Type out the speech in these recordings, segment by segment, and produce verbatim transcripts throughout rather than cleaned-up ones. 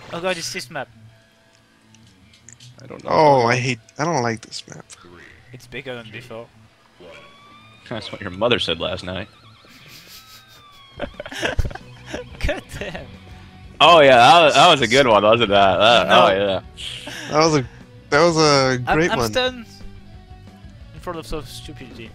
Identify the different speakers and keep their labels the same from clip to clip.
Speaker 1: Oh god, it's this map.
Speaker 2: I don't know.
Speaker 3: Oh, I hate. I don't like this map.
Speaker 1: It's bigger than before.
Speaker 2: That's what your mother said last night.
Speaker 1: God damn.
Speaker 2: Oh yeah, that was, that was a good one, wasn't that? That-
Speaker 1: No.
Speaker 2: Oh yeah.
Speaker 3: That was a. That was a great
Speaker 1: I'm, I'm
Speaker 3: one.
Speaker 1: stunned in front of so stupidity.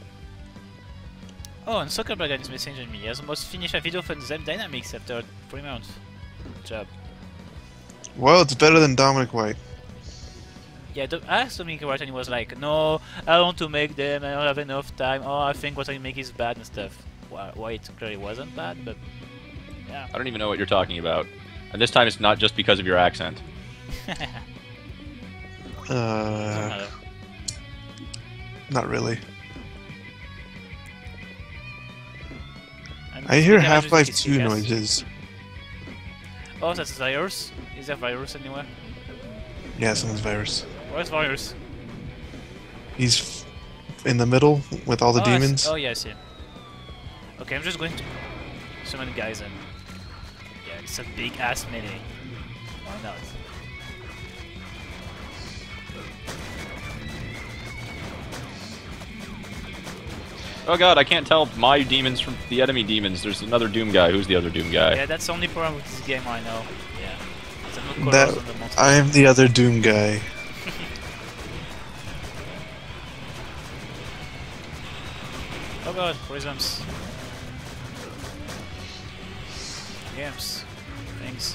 Speaker 1: Oh, and Zuckerberg is messaging me. He has almost finished a video for Zen Dynamics after three months. Good job.
Speaker 3: Well, it's better than Dominic White.
Speaker 1: Yeah, the, I asked Dominic White and he was like, no, I want to make them, I don't have enough time, oh, I think what I make is bad and stuff. Well, White clearly wasn't bad, but yeah.
Speaker 2: I don't even know what you're talking about. And this time it's not just because of your accent.
Speaker 3: Uh, not really.
Speaker 1: And
Speaker 3: I hear
Speaker 1: the garage is
Speaker 3: Half-Life
Speaker 1: kissing
Speaker 3: two
Speaker 1: us.
Speaker 3: noises.
Speaker 1: Oh, that's virus? Is there virus anywhere?
Speaker 3: Yeah, someone's virus.
Speaker 1: Where's virus?
Speaker 3: He's f in the middle with all the
Speaker 1: oh, I
Speaker 3: demons.
Speaker 1: see. Oh, yeah, I see him. Okay, I'm just going to summon guys and... Yeah, it's a big ass melee. Why not?
Speaker 2: Oh god, I can't tell my demons from the enemy demons. There's another Doom guy. Who's the other Doom guy?
Speaker 1: Yeah, that's the only problem with this game right now. Yeah. There's no colors
Speaker 3: That
Speaker 1: on the monster.
Speaker 3: I am the other Doom guy.
Speaker 1: Oh god, prisms. Games. Things.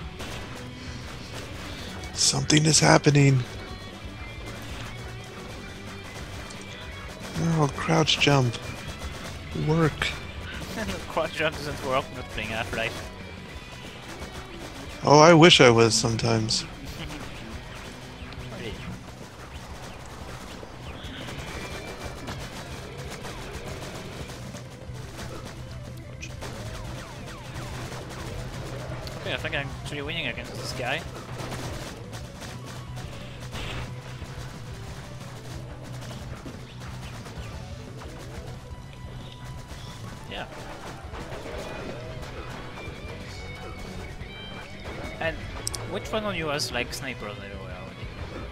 Speaker 3: Something is happening. Oh, crouch jump. Work.
Speaker 1: Quad jump doesn't work not playing Half-Life.
Speaker 3: Oh, I wish I was sometimes.
Speaker 1: Really. Okay, I think I'm actually winning against this guy. Yeah. And which one of you has like snipers everywhere already?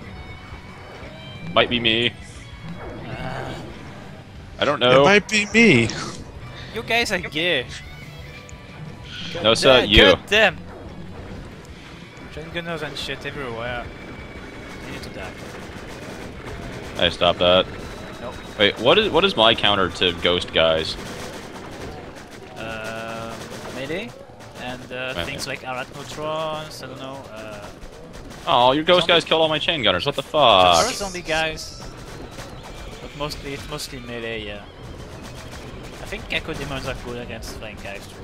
Speaker 2: Might be me.
Speaker 1: Uh,
Speaker 2: I don't
Speaker 3: It
Speaker 2: know.
Speaker 3: might be me.
Speaker 1: you guys are gay. God
Speaker 2: No, sir,
Speaker 1: da-
Speaker 2: you.
Speaker 1: God damn! Gunners and shit everywhere. I need to die.
Speaker 2: I stopped that.
Speaker 1: Nope.
Speaker 2: Wait, what is what is my counter to ghost guys?
Speaker 1: Uh, melee and uh,
Speaker 2: Melee.
Speaker 1: things like arachnotrons. I don't know. Uh,
Speaker 2: Oh, your ghost
Speaker 1: Zombie-
Speaker 2: guys killed all my chain gunners. What the
Speaker 1: there
Speaker 2: fuck?
Speaker 1: are zombie guys, but mostly it's mostly melee. Yeah. I think Gecko demons are good against flying guys too.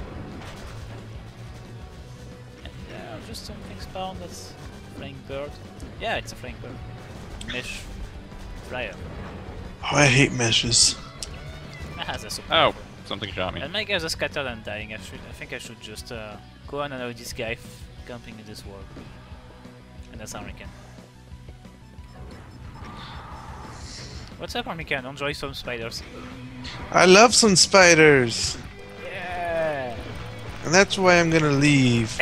Speaker 1: And yeah, just something spawned that's flying bird. Yeah, it's a flying bird. Mesh flyer.
Speaker 3: Oh, I hate meshes.
Speaker 1: That has a super.
Speaker 2: Oh, something shot me.
Speaker 1: And my guys are scattered and dying. I should. I think I should just uh, go and allow this guy f camping in this world. And that's Ahmirkhan. What's up, Ahmirkhan? Enjoy some spiders.
Speaker 3: I love some spiders,
Speaker 1: Yeah.
Speaker 3: and that's why I'm gonna leave.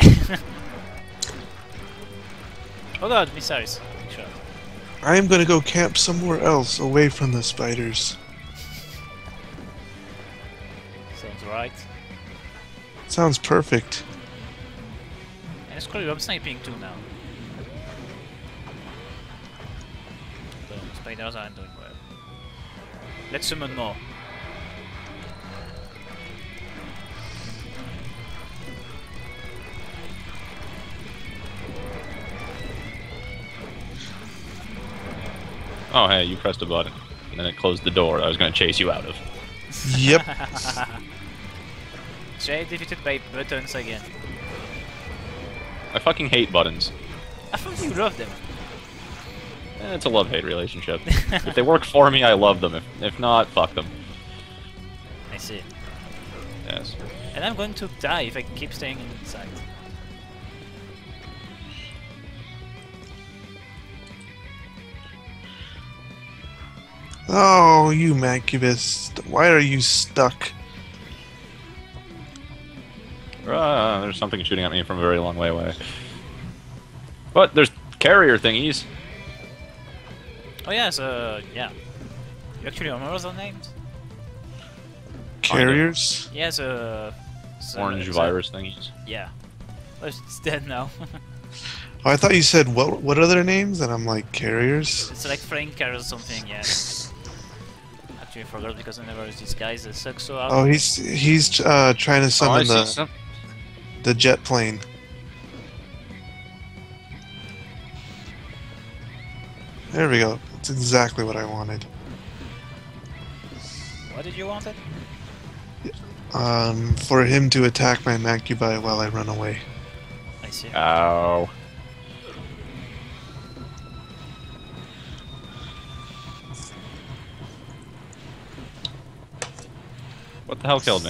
Speaker 1: Oh god, missiles. Big shot.
Speaker 3: I am gonna go camp somewhere else, away from the spiders.
Speaker 1: Sounds right.
Speaker 3: Sounds perfect.
Speaker 1: And screw you, I'm sniping too now. So, spiders aren't doing well. Let's summon more.
Speaker 2: Oh, hey, you pressed a button. And then it closed the door I was going to chase you out of.
Speaker 3: Yep.
Speaker 1: Jade defeated by buttons again.
Speaker 2: I fucking hate buttons.
Speaker 1: I thought you loved them.
Speaker 2: Eh, it's a love-hate relationship. If they work for me, I love them. If, if not, fuck them.
Speaker 1: I see.
Speaker 2: Yes.
Speaker 1: And I'm going to die if I keep staying inside.
Speaker 3: Oh, you Mancubus. Why are you stuck?
Speaker 2: Ah, there's something shooting at me from a very long way away. But there's carrier thingies.
Speaker 1: Oh yeah, so yeah. You actually remember the names?
Speaker 3: Carriers?
Speaker 1: Yeah, the... the
Speaker 2: Orange
Speaker 1: the,
Speaker 2: virus thingies.
Speaker 1: Yeah. Well, it's dead now.
Speaker 3: Oh, I thought you said what? What are their names? And I'm like carriers.
Speaker 1: It's like Frank or something, yeah. Actually, I forgot because I never used these guys that suck so hard.
Speaker 3: Oh, he's he's uh, trying to
Speaker 2: Oh, I
Speaker 3: summon
Speaker 2: see
Speaker 3: the
Speaker 2: some.
Speaker 3: the jet plane. There we go. That's exactly what I wanted.
Speaker 1: What did you want it?
Speaker 3: Um, for him to attack my Macubi while I run away.
Speaker 1: I see.
Speaker 2: Ow. What the hell killed me?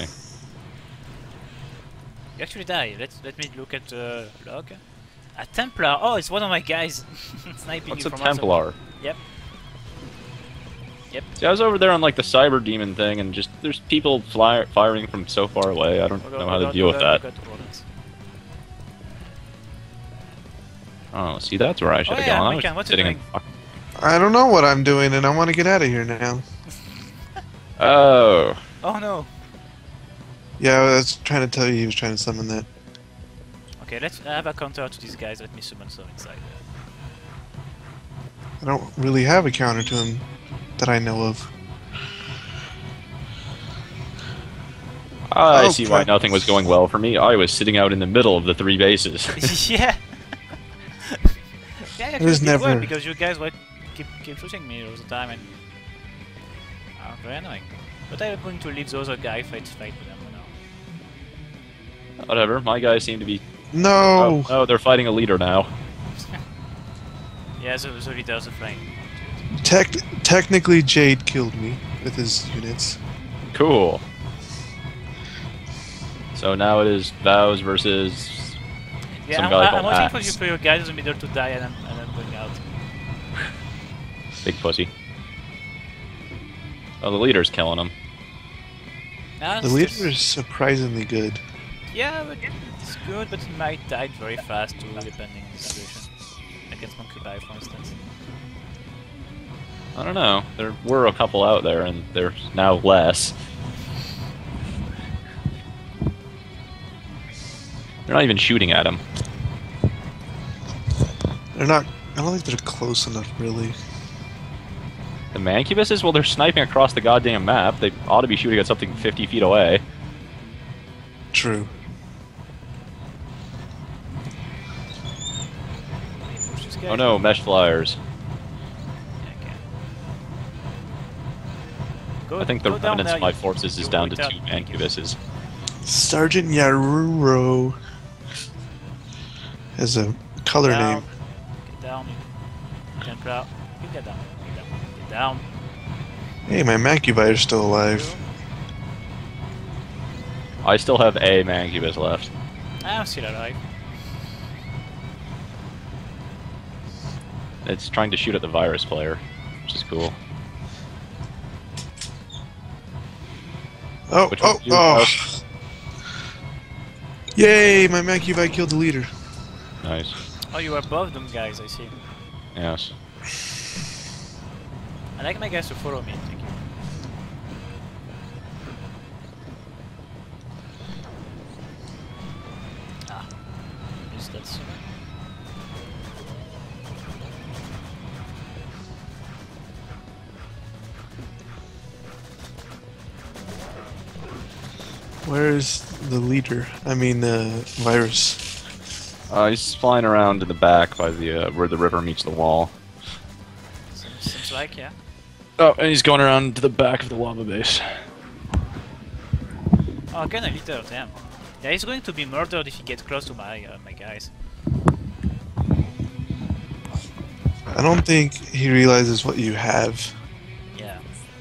Speaker 1: You actually die. Let let me look at the log. A Templar. Oh, it's one of my guys. Sniping
Speaker 2: What's
Speaker 1: you
Speaker 2: a
Speaker 1: from
Speaker 2: Templar?
Speaker 1: outside. Yep. Yep.
Speaker 2: See, I was over there on like the cyber demon thing, and just there's people fly firing from so far away. I don't
Speaker 1: Hold
Speaker 2: know
Speaker 1: on,
Speaker 2: how
Speaker 1: hold
Speaker 2: to
Speaker 1: on,
Speaker 2: deal with
Speaker 1: hold on,
Speaker 2: that.
Speaker 1: hold on, hold on.
Speaker 2: Oh, see, that's where I should
Speaker 1: Oh,
Speaker 2: have
Speaker 1: yeah,
Speaker 2: gone. I
Speaker 1: Ahmirkhan,
Speaker 2: was
Speaker 1: what you
Speaker 2: sitting in.
Speaker 3: I don't know what I'm doing, and I want to get out of here now.
Speaker 2: Oh.
Speaker 1: Oh no.
Speaker 3: Yeah, I was trying to tell you he was trying to summon that.
Speaker 1: Okay, let's have a counter to these guys. Let me summon some inside.
Speaker 3: I don't really have a counter to him that I know of.
Speaker 2: I
Speaker 3: Oh,
Speaker 2: see why
Speaker 3: crap.
Speaker 2: nothing was going well for me. I was sitting out in the middle of the three bases.
Speaker 1: yeah. yeah, actually,
Speaker 3: was
Speaker 1: it did well
Speaker 3: never-
Speaker 1: because you guys were keep keep shooting me all the time and oh, very annoying. But I'm going to leave the other guy fight fight with them now.
Speaker 2: Whatever, my guys seem to be...
Speaker 3: No!
Speaker 2: Oh, oh, they're fighting a leader now.
Speaker 1: Yeah, the, the leader's a flame.
Speaker 3: Tec technically, Jade killed me with his units.
Speaker 2: Cool. So now it is Vows versus...
Speaker 1: Yeah,
Speaker 2: Some
Speaker 1: I'm,
Speaker 2: guy
Speaker 1: I'm
Speaker 2: called
Speaker 1: waiting for you
Speaker 2: Axe.
Speaker 1: for your guys in the middle to die and I'm, and I'm going out.
Speaker 2: Big pussy. Oh, the leader's killing him.
Speaker 1: Ah,
Speaker 3: The
Speaker 1: it's
Speaker 3: leader
Speaker 1: just-
Speaker 3: is surprisingly good.
Speaker 1: Yeah, but it's good, but he might die very fast too, depending on the situation. Against Monkey for instance.
Speaker 2: I don't know. There were a couple out there, and there's now less. They're not even shooting at him.
Speaker 3: They're not. I don't think they're close enough, really.
Speaker 2: The Mancubuses? Well, they're sniping across the goddamn map. They ought to be shooting at something fifty feet away.
Speaker 3: True.
Speaker 1: Push this guy.
Speaker 2: Oh no, mesh flyers.
Speaker 1: Yeah, okay. Go,
Speaker 2: I think the
Speaker 1: go down
Speaker 2: remnants
Speaker 1: there,
Speaker 2: of my
Speaker 1: you-
Speaker 2: forces is
Speaker 1: you
Speaker 2: down to
Speaker 1: wait out.
Speaker 2: two Mancubuses.
Speaker 3: Sergeant Yaruro has a color
Speaker 1: down.
Speaker 3: name.
Speaker 1: Get down. Jump out. You get down. Get down. Get down.
Speaker 3: Hey, my Macubi is still alive.
Speaker 2: I still have a Mancubus left.
Speaker 1: I'm still alive.
Speaker 2: It's trying to shoot at the virus player, which is cool.
Speaker 3: Oh,
Speaker 2: Which one
Speaker 3: oh,
Speaker 2: do you-
Speaker 3: oh! Yay, my Macubi killed the leader.
Speaker 2: Nice.
Speaker 1: Oh, you are above them guys, I see.
Speaker 2: Yes.
Speaker 1: I like my guys to follow me, thank you. Ah. Missed that soon.
Speaker 3: Where's the leader? I mean, the virus.
Speaker 2: Uh, he's flying around to the back by the uh, where the river meets the wall.
Speaker 1: Seems, seems like, yeah.
Speaker 2: Oh, and he's going around to the back of the lava base.
Speaker 1: Oh, again a leader, damn. Yeah, he's going to be murdered if he gets close to my uh, my guys.
Speaker 3: I don't think he realizes what you have.
Speaker 1: Yeah.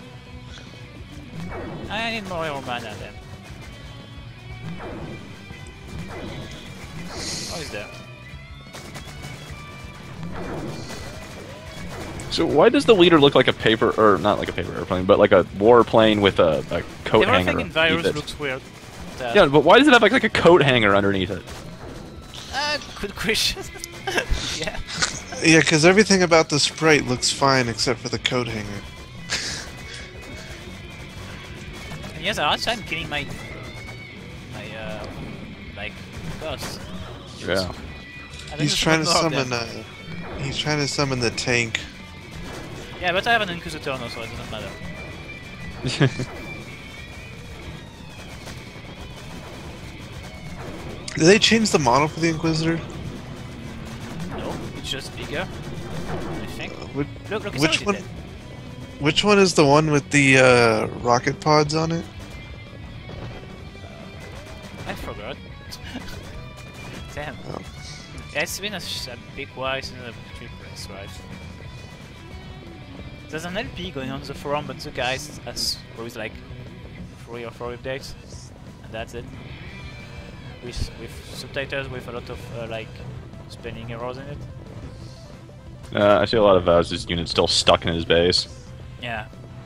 Speaker 1: I need more hero mana then. Oh, he's there.
Speaker 2: So why does the leader look like a paper, or not like a paper airplane, but like a warplane with a, a coat hanger
Speaker 1: Everything in
Speaker 2: underneath
Speaker 1: Virus
Speaker 2: it?
Speaker 1: looks weird. Uh,
Speaker 2: Yeah, but why does it have like, like a coat hanger underneath it?
Speaker 1: Ah, good question. Yeah.
Speaker 3: Yeah, because everything about the sprite looks fine except for the coat hanger.
Speaker 1: And yes, I I'm killing my my uh like boss.
Speaker 2: Yeah.
Speaker 1: And then
Speaker 3: He's
Speaker 1: there's
Speaker 3: trying to
Speaker 1: more of
Speaker 3: summon.
Speaker 1: them.
Speaker 3: Uh, he's trying to summon the tank.
Speaker 1: Yeah, but I have an Inquisitor now, so it doesn't matter.
Speaker 3: Did they change the model for the Inquisitor?
Speaker 1: No, it's just bigger. I think.
Speaker 3: Uh, which
Speaker 1: Look, look, it's
Speaker 3: which
Speaker 1: already
Speaker 3: one?
Speaker 1: dead.
Speaker 3: Which one is the one with the uh, rocket pods on it?
Speaker 1: I forgot. Damn.
Speaker 3: Oh.
Speaker 1: Yeah, it's been a, sh a big while since the trip race, right? There's an L P going on the forum, but the guys has always like three or four updates, and that's it. With with subtitles with a lot of uh, like spelling errors in it.
Speaker 2: Uh, I see a lot of Vaz's units still stuck in his base.
Speaker 1: Yeah.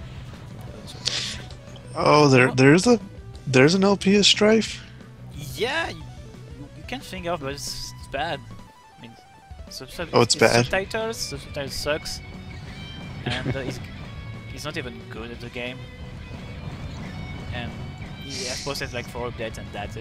Speaker 3: Oh, there, there's a, there's an L P of Strife.
Speaker 1: Yeah, you, you can think of, but it's, it's bad. I mean, sub sub
Speaker 3: Oh, it's bad?
Speaker 1: Subtitles, the subtitles sucks, and uh, he's, he's not even good at the game. And he has posted like four updates, and that's it.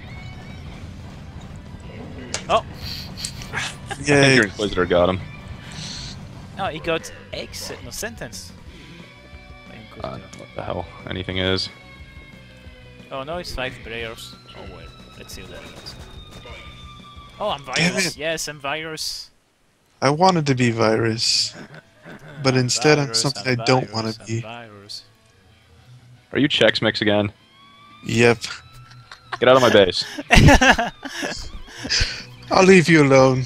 Speaker 1: Oh!
Speaker 2: I think
Speaker 3: Yay!
Speaker 2: your Inquisitor got him.
Speaker 1: No, he got X, no sentence. by
Speaker 2: Uh,
Speaker 1: Inquisitor.
Speaker 2: what the hell anything is.
Speaker 1: Oh no, it's five players. Oh well, let's see what that is. Oh, I'm
Speaker 3: Damn
Speaker 1: virus.
Speaker 3: it.
Speaker 1: Yes, I'm virus.
Speaker 3: I wanted to be Virus, but
Speaker 1: I'm
Speaker 3: instead I'm
Speaker 1: virus,
Speaker 3: something
Speaker 1: I'm
Speaker 3: I don't
Speaker 1: virus,
Speaker 3: want to
Speaker 1: I'm
Speaker 3: be.
Speaker 1: virus.
Speaker 2: Are you Chex Mix again?
Speaker 3: Yep.
Speaker 2: Get out of my base.
Speaker 3: I'll leave you alone.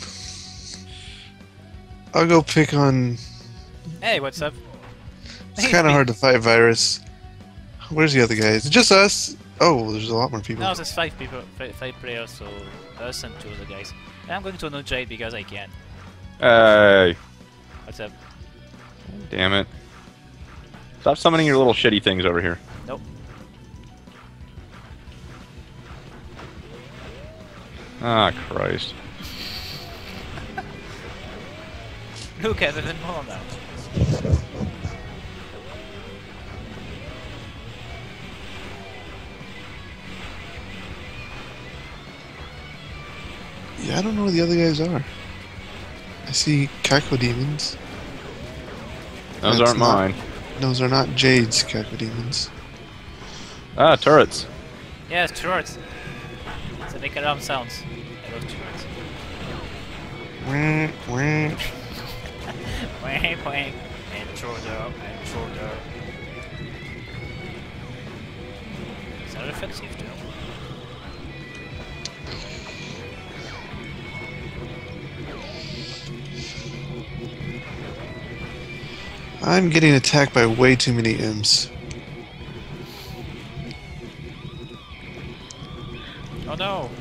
Speaker 3: I'll go pick on.
Speaker 1: Hey, what's up?
Speaker 3: It's kind of hard to fight Virus. Where's the other guys? Just us. Oh, there's a lot more people.
Speaker 1: No, there's five people, five, five players, so us and two other guys. And I'm going to annoy Jade because I can.
Speaker 2: Hey.
Speaker 1: What's up?
Speaker 2: Damn it. Stop summoning your little shitty things over here.
Speaker 1: Nope.
Speaker 2: Ah, Christ.
Speaker 1: Look, I have even more now.
Speaker 3: Yeah, I don't know where the other guys are. I see Cacodemons.
Speaker 2: Those
Speaker 3: That's
Speaker 2: aren't
Speaker 3: not-
Speaker 2: mine.
Speaker 3: Those are not Jade's Cacodemons.
Speaker 2: Ah, turrets.
Speaker 1: Yes, turrets. They make alarm sounds. I love turrets.
Speaker 3: Wah, wah.
Speaker 1: Wang, wang. Intruder, intruder. Is that offensive too?
Speaker 3: I'm getting attacked by way too many imps.
Speaker 1: Oh no!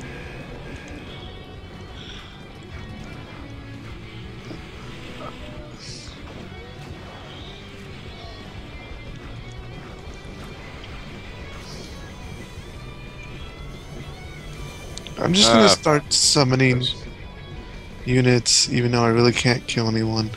Speaker 3: I'm just
Speaker 2: Ah,
Speaker 3: gonna start summoning
Speaker 2: Yes.
Speaker 3: units, even though I really can't kill anyone.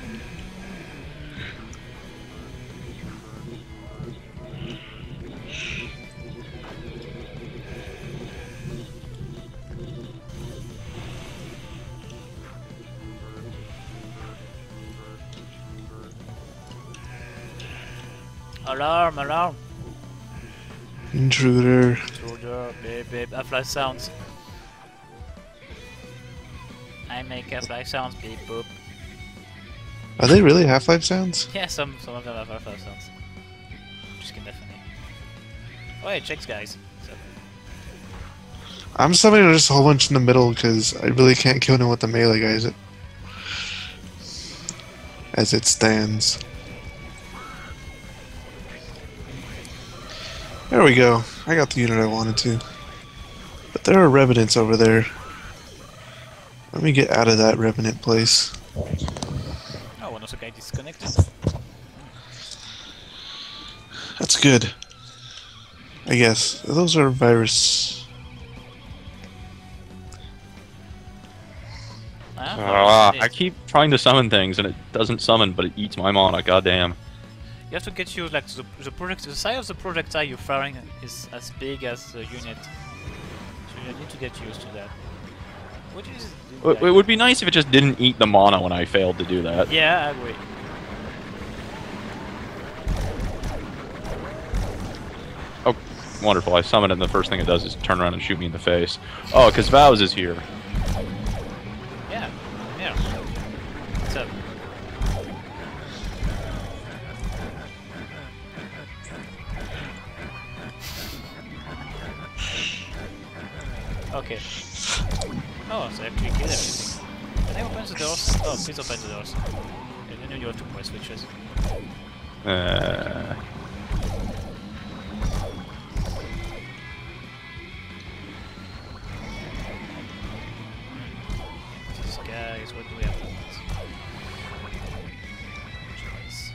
Speaker 1: Alarm, alarm!
Speaker 3: Intruder.
Speaker 1: Intruder, beep beep, I fly sounds. I make a fly sounds, beep boop.
Speaker 3: Are they really Half-Life sounds?
Speaker 1: Yeah, some some of them have fly sounds. Just kidding, definitely. Oh hey, checks guys. So,
Speaker 3: I'm summoning just a whole bunch in the middle because I really can't kill them with the melee guys. As it stands. There we go. I got the unit I wanted to. But there are revenants over there. Let me get out of that revenant place.
Speaker 1: oh, one of the guys disconnected.
Speaker 3: That's good. I guess. Those are virus.
Speaker 1: Ah,
Speaker 2: Ah,
Speaker 1: forest
Speaker 2: I
Speaker 1: mist.
Speaker 2: keep trying to summon things and it doesn't summon, but it eats my mana. Goddamn.
Speaker 1: You have to get you like the the project the size of the projectile you're firing is as big as the unit. So you need to get used to that. What is
Speaker 2: It, it would be nice if it just didn't eat the mana when I failed to do that.
Speaker 1: Yeah, I agree.
Speaker 2: Oh, wonderful. I summon it and the first thing it does is turn around and shoot me in the face. Oh, because Vows is here.
Speaker 1: Yeah, yeah. What's up? Okay. Oh, so I actually killed everything. Can I open the doors? Oh, please open the doors. And then you have to press switches.
Speaker 2: Uh,
Speaker 1: These guys, what do we have left? Choice.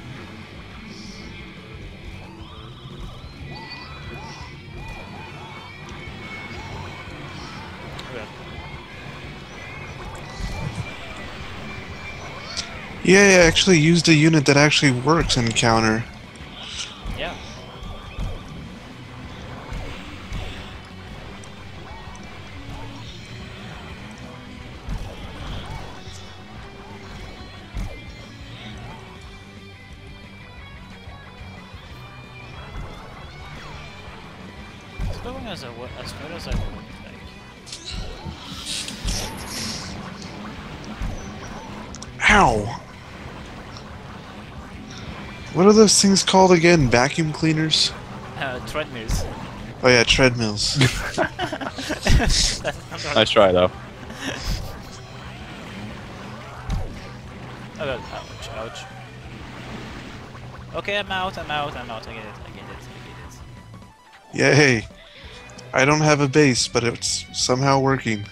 Speaker 1: Well,
Speaker 3: Yeah, I actually used a unit that actually works in counter.
Speaker 1: yeah. It's going as, a, as well as I would like.
Speaker 3: Ow! What are those things called again? Vacuum cleaners?
Speaker 1: Uh, treadmills.
Speaker 3: Oh yeah, treadmills.
Speaker 1: That's not
Speaker 2: nice try, though.
Speaker 1: Oh god, ouch, ouch. Okay, I'm out, I'm out, I'm out, I get it, I get it, I get it.
Speaker 3: Yay! I don't have a base, but it's somehow working.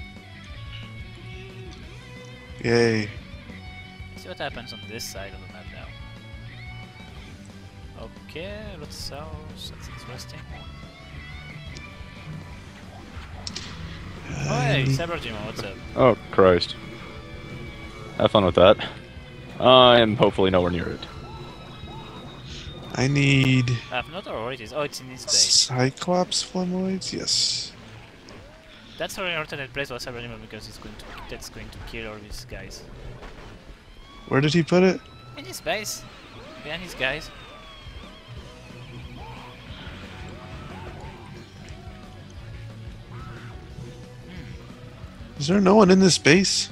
Speaker 3: Yay.
Speaker 1: See what happens on this side of the map now. Okay, let's south, that's interesting. Oh hey, Cyber Demon, what's up?
Speaker 2: Oh, Christ. Have fun with that. I am hopefully nowhere near it.
Speaker 3: I need
Speaker 1: I have not or it is. Oh, it's in this base.
Speaker 3: Cyclops Flamoids, yes.
Speaker 1: That's an alternate place for Cyber Demon because it's going to that's going to kill all these guys.
Speaker 3: Where did he put it?
Speaker 1: In his base, behind these guys.
Speaker 3: Is there no one in this base?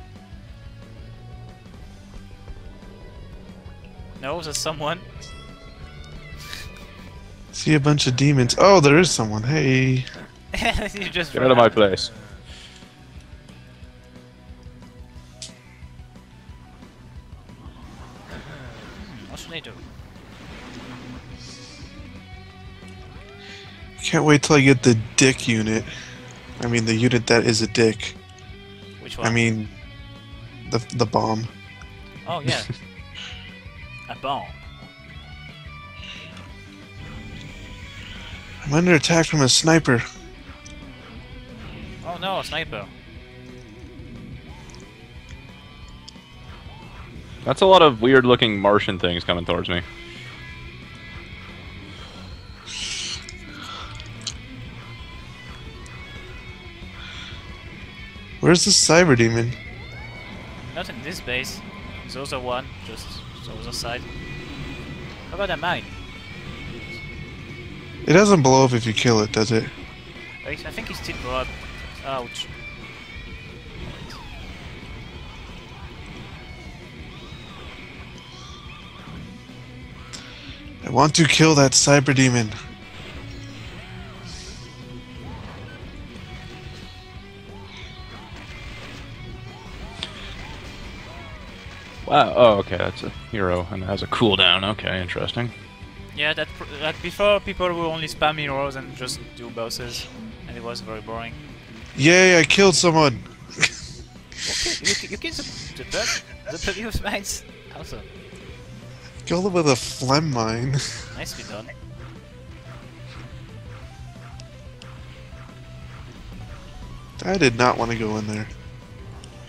Speaker 1: No, there's someone.
Speaker 3: See a bunch of demons. Oh, there is someone. Hey.
Speaker 1: You just
Speaker 2: Get
Speaker 1: run
Speaker 2: out of my
Speaker 1: out.
Speaker 2: place.
Speaker 1: What should I do?
Speaker 3: Can't wait till I get the dick unit. I mean, the unit that is a dick.
Speaker 1: Which one?
Speaker 3: I mean, the the bomb.
Speaker 1: Oh yeah. A bomb.
Speaker 3: I'm under attack from a sniper.
Speaker 1: Oh no, a sniper.
Speaker 2: That's a lot of weird looking Martian things coming towards me.
Speaker 3: Where's the cyber demon?
Speaker 1: Not in this base. The other one, just the other side. How about a mine?
Speaker 3: It doesn't blow up if you kill it, does it?
Speaker 1: Wait, I think it's still blow up. Ouch.
Speaker 3: I want to kill that cyber demon.
Speaker 2: Wow, oh, okay, that's a hero and it has a cooldown. Okay, interesting.
Speaker 1: Yeah, that pr like before people would only spam heroes and just do bosses, and it was very boring.
Speaker 3: Yay, I killed someone!
Speaker 1: Okay, you, you killed the, the bug? The bug use mines? Awesome.
Speaker 3: Killed him with a phlegm mine.
Speaker 1: Nicely done.
Speaker 3: I did not want to go in there.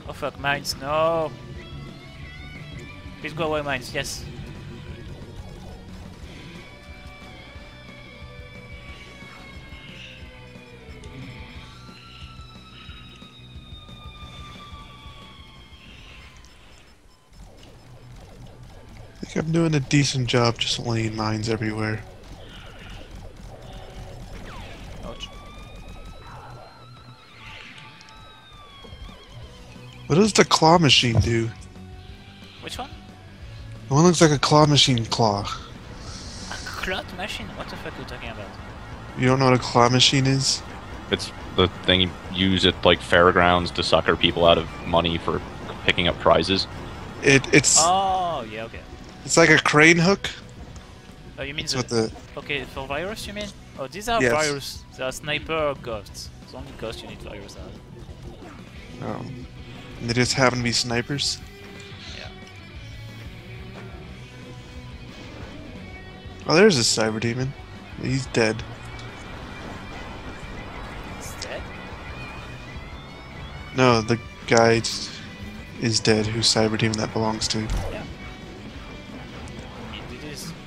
Speaker 1: Oh fuck, mines, no! Please go away, mines, yes.
Speaker 3: I think I'm doing a decent job just laying mines everywhere.
Speaker 1: Ouch.
Speaker 3: What does the claw machine do?
Speaker 1: Which one?
Speaker 3: The one looks like a claw machine claw.
Speaker 1: A clot machine? What the fuck are you talking about?
Speaker 3: You don't know what a claw machine is?
Speaker 2: It's the thing you use at like fairgrounds to sucker people out of money for picking up prizes.
Speaker 3: It it's
Speaker 1: Oh, yeah, okay.
Speaker 3: it's like a crane hook.
Speaker 1: Oh, you mean
Speaker 3: That's
Speaker 1: the...
Speaker 3: what the
Speaker 1: Okay, for virus you mean? Oh, these are
Speaker 3: Yes.
Speaker 1: virus. They are sniper ghosts. It's only ghosts you need virus as.
Speaker 3: oh, and they just happen to be snipers.
Speaker 1: Yeah.
Speaker 3: Oh, there's a cyber demon. He's dead.
Speaker 1: It's dead?
Speaker 3: No, the guy is dead. Whose cyber demon that belongs to?
Speaker 1: Yeah. It, it is.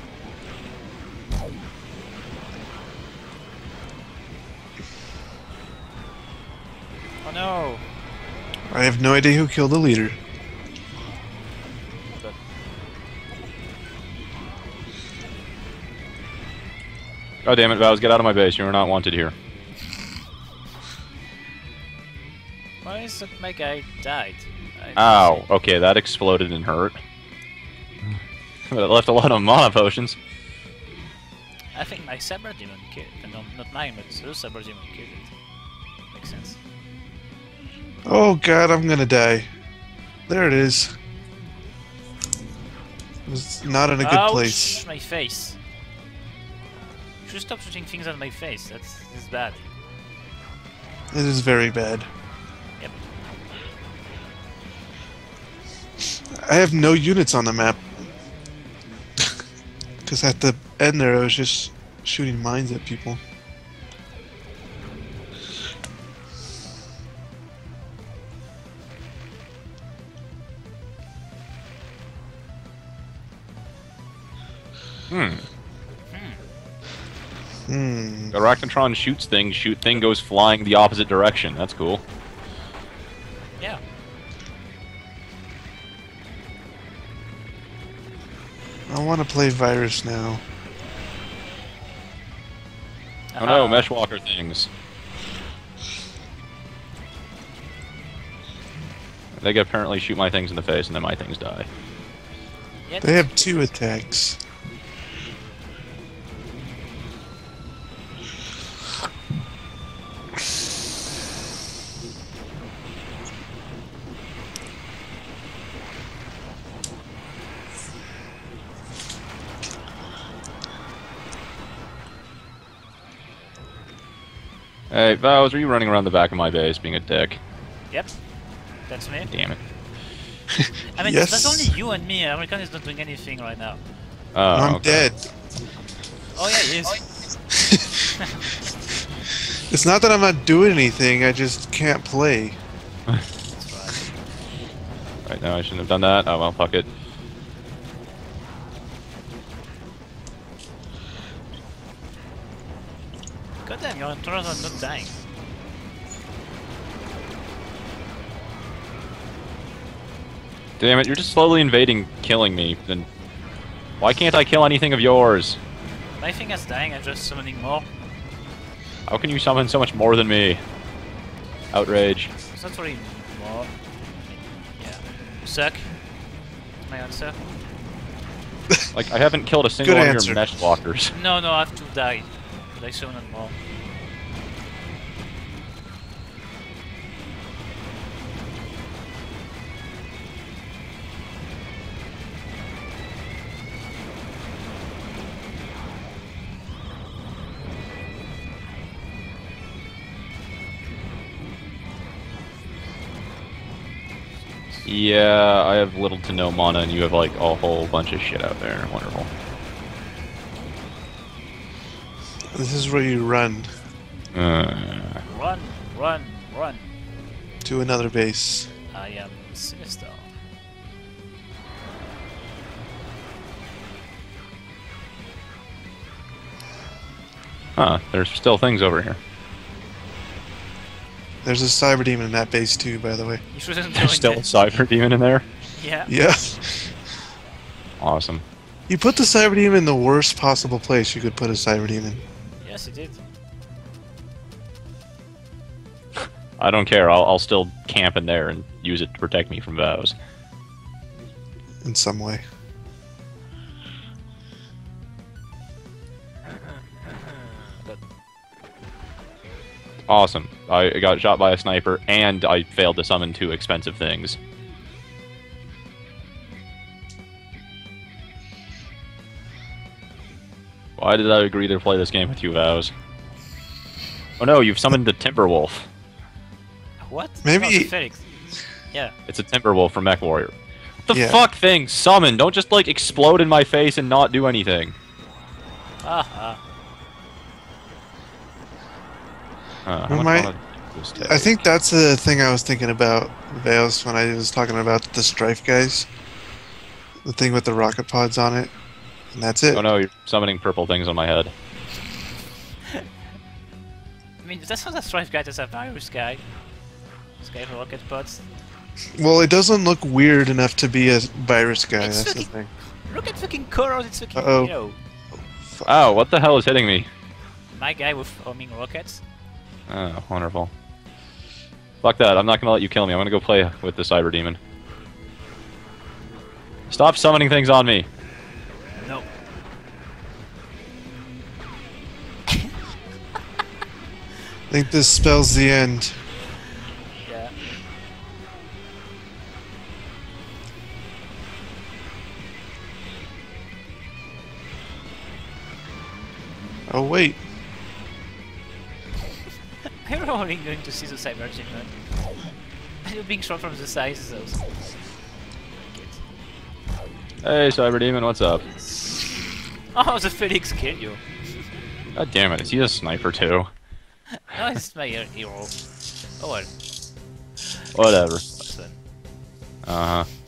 Speaker 1: Oh no!
Speaker 3: I have no idea who killed the leader.
Speaker 1: But
Speaker 2: Oh damn it, Vows, get out of my base. You are not wanted here.
Speaker 1: why is it my guy died? I
Speaker 2: Ow. Okay, that exploded and hurt. But it left a lot of mana potions.
Speaker 1: I think my cyber demon killed it. No, not mine, but the cyber demon killed it. Makes sense.
Speaker 3: Oh god, I'm gonna die. There it is. It was not in a good
Speaker 1: Ouch,
Speaker 3: place.
Speaker 1: my face. You should stop shooting things at my face. That's, that's bad.
Speaker 3: It is very bad.
Speaker 1: Yep.
Speaker 3: I have no units on the map. Because at the end there I was just shooting mines at people.
Speaker 2: Hmm.
Speaker 3: Hmm.
Speaker 2: Arachnotron shoots things, shoot thing goes flying the opposite direction. That's cool.
Speaker 1: Yeah.
Speaker 3: I want to play Virus now.
Speaker 2: Oh no,
Speaker 1: Uh,
Speaker 2: Meshwalker things. They can apparently shoot my things in the face and then my things die.
Speaker 1: Yet.
Speaker 3: They have two attacks.
Speaker 2: Hey, Vows, are you running around the back of my base being a dick?
Speaker 1: Yep. That's me.
Speaker 2: Damn it.
Speaker 1: I mean,
Speaker 3: Yes.
Speaker 1: that's only you and me. Ahmirkhan is not doing anything right now.
Speaker 2: Oh,
Speaker 3: I'm
Speaker 2: okay.
Speaker 3: dead.
Speaker 1: Oh yeah, he is.
Speaker 3: It's not that I'm not doing anything, I just can't play.
Speaker 1: That's right.
Speaker 2: Right, no, I shouldn't have done that. Oh well, fuck it.
Speaker 1: God damn, your turrets are not dying.
Speaker 2: Damn it, you're just slowly invading, killing me. Then why can't I kill anything of yours?
Speaker 1: My thing is dying, I'm just summoning more.
Speaker 2: How can you summon so much more than me? Outrage.
Speaker 1: It's not really more. Yeah. You suck. That's my answer.
Speaker 2: Like, I haven't killed a single
Speaker 3: Good
Speaker 2: one of
Speaker 3: answer.
Speaker 2: your mesh walkers.
Speaker 1: No, no, I have to die. But I summon more.
Speaker 2: Yeah, I have little to no mana, and you have like a whole bunch of shit out there. Wonderful.
Speaker 3: This is where you run
Speaker 2: Uh,
Speaker 1: Run, run, run.
Speaker 3: to another base.
Speaker 1: I am Sinister.
Speaker 2: Huh, there's still things over here.
Speaker 3: There's a cyber demon in that base too, by the way.
Speaker 1: You shouldn't
Speaker 2: There's
Speaker 1: join
Speaker 2: still a
Speaker 1: this.
Speaker 2: cyber demon in there?
Speaker 1: Yeah.
Speaker 3: Yeah.
Speaker 2: Awesome.
Speaker 3: You put the cyber demon in the worst possible place you could put a cyber demon.
Speaker 1: Yes, he did.
Speaker 2: I don't care, I'll, I'll still camp in there and use it to protect me from vows.
Speaker 3: In some way.
Speaker 1: But
Speaker 2: Awesome. I got shot by a sniper, and I failed to summon two expensive things. Why did I agree to play this game with you, Vows? Oh no, you've summoned the Timberwolf.
Speaker 1: what?
Speaker 3: Maybe-
Speaker 1: Oh, it's a Felix. Yeah.
Speaker 2: It's a Timberwolf from Mech Warrior. What the
Speaker 3: Yeah.
Speaker 2: fuck thing? Summon! Don't just, like, explode in my face and not do anything.
Speaker 1: Ah,
Speaker 2: Uh, how
Speaker 3: We
Speaker 2: much
Speaker 3: might-
Speaker 2: mana does this
Speaker 3: I
Speaker 2: take?
Speaker 3: think that's the thing I was thinking about, Vales, when I was talking about the Strife guys. The thing with the rocket pods on it. And that's it.
Speaker 2: Oh no, you're summoning purple things on my head.
Speaker 1: I mean, that's not a Strife guy, that's a virus guy. This guy with rocket pods.
Speaker 3: Well, it doesn't look weird enough to be a virus guy,
Speaker 1: It's
Speaker 3: that's the
Speaker 1: fucking-
Speaker 3: thing.
Speaker 1: Look at fucking Koros, it's fucking,
Speaker 3: Uh-oh.
Speaker 1: you know,
Speaker 2: Oh, what the hell is hitting me?
Speaker 1: my guy with homing rockets.
Speaker 2: Oh, wonderful. Fuck that, I'm not gonna let you kill me. I'm gonna go play with the Cyber Demon. Stop summoning things on me!
Speaker 1: No.
Speaker 3: I think this spells the end.
Speaker 1: Yeah.
Speaker 3: Oh, wait.
Speaker 1: I'm only going to see the cyber demon. You're being shot from the side, so.
Speaker 2: Hey, Cyber Demon, what's up?
Speaker 1: Oh, the Felix killed you.
Speaker 2: God damn it, is he a sniper too?
Speaker 1: No, it's my hero. Oh well.
Speaker 2: Whatever.
Speaker 1: Listen.
Speaker 2: Uh huh.